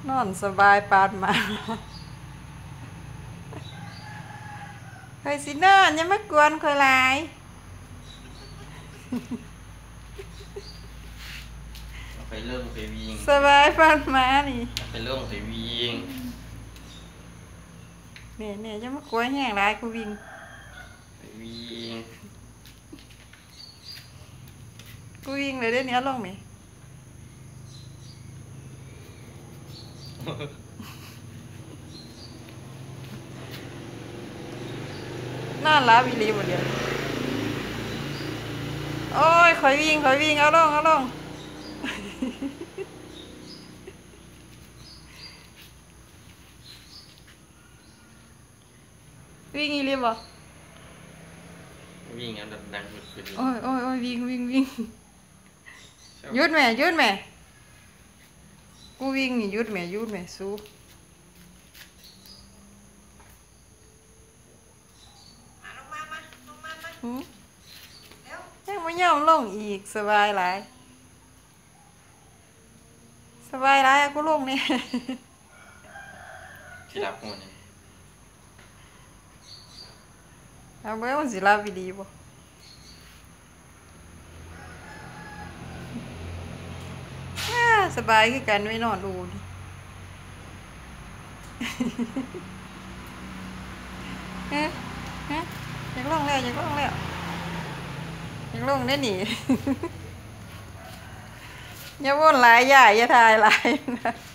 นอนสบายปานมาเคยสินอนยังไม่กวนคอยหลายไปเริ่มไปวิ่งสบายปานมานี่ไปเริ่มไปวิ่งเนี่ยยังไม่กวนแห้งหลายกูวิ่งไปวิ่งกูวิ่งเลยเดี๋ยวนี้ลงไหมน่ารักอีหลีหมดเลยโอ้ยคอยวิ่งเอาลงวิ่งอีหลีบ่วิ่งอันดังๆขึ้นโอ้ยวิ่งหยุดแม่กูวิ่งนี่หยุดแม่สู้ลงมายังไม่ยอมลงอีกสบายหลายกูลงเนี่ยที่รับหัวนี่เอาเมื่อมันสิลาวิดีบ่สบายคือกันไม่นอนดูดิอยากลงแล้วอยากลงได้หนิอย่าวนหลายอย่าทายหลายนะ